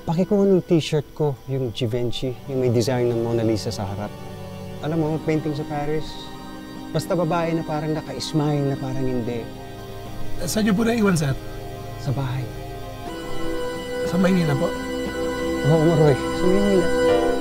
Pakikuha ng t-shirt ko, yung Givenchy, yung may design ng Mona Lisa sa harap. Alam mo, painting sa Paris. Basta babae na parang naka-smile na parang hindi. Saan niyo po naiwan, sir? Sa bahay. Sa Maynila po? Oo, Maroy. Sa Maynila.